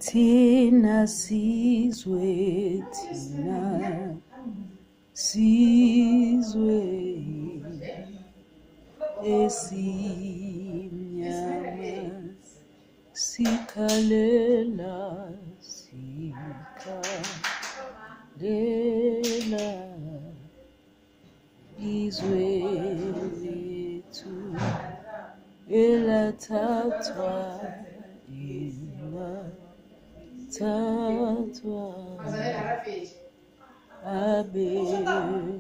Thina Sizwe, Thina Sizwe, esimnyama sikhalela, sikhalela izwe lethu elathathwa tatwa abelungu